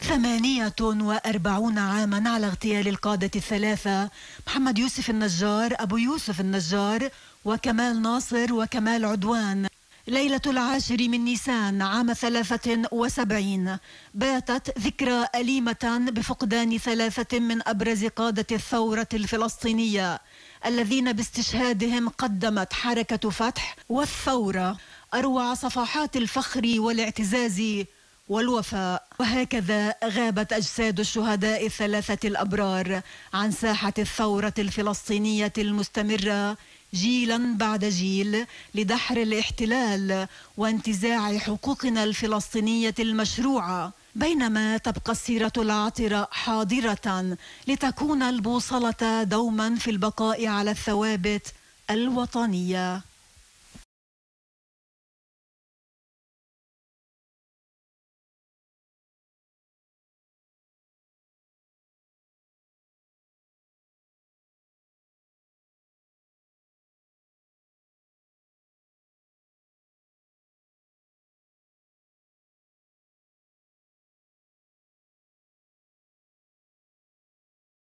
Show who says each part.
Speaker 1: 48 عاما على اغتيال القادة الثلاثة محمد يوسف النجار، أبو يوسف النجار، وكمال ناصر وكمال عدوان. ليلة 10 من نيسان عام 73 باتت ذكرى أليمة بفقدان 3 من أبرز قادة الثورة الفلسطينية الذين باستشهادهم قدمت حركة فتح والثورة أروع صفحات الفخر والاعتزاز والوفاء. وهكذا غابت أجساد الشهداء الثلاثة الأبرار عن ساحة الثورة الفلسطينية المستمرة جيلا بعد جيل لدحر الاحتلال وانتزاع حقوقنا الفلسطينية المشروعة، بينما تبقى السيرة العطرة حاضرة لتكون البوصلة دوما في البقاء على الثوابت الوطنية.